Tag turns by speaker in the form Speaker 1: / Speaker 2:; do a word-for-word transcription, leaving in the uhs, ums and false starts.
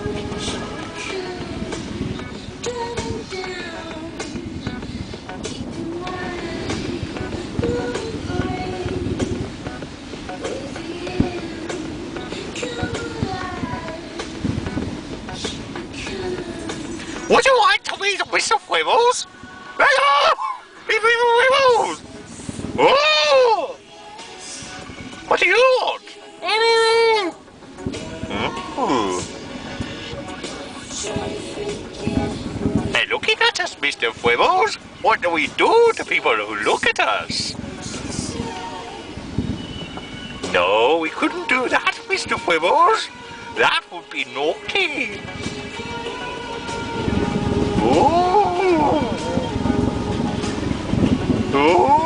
Speaker 1: Would you like to meet Mister Wibbles? Hello! Mister Wibbles! Oh! What do you want? Oh. Hey, looking at us, Mister Wibbles. What do we do to people who look at us? No, we couldn't do that, Mister Wibbles. That would be naughty. Oh! Oh!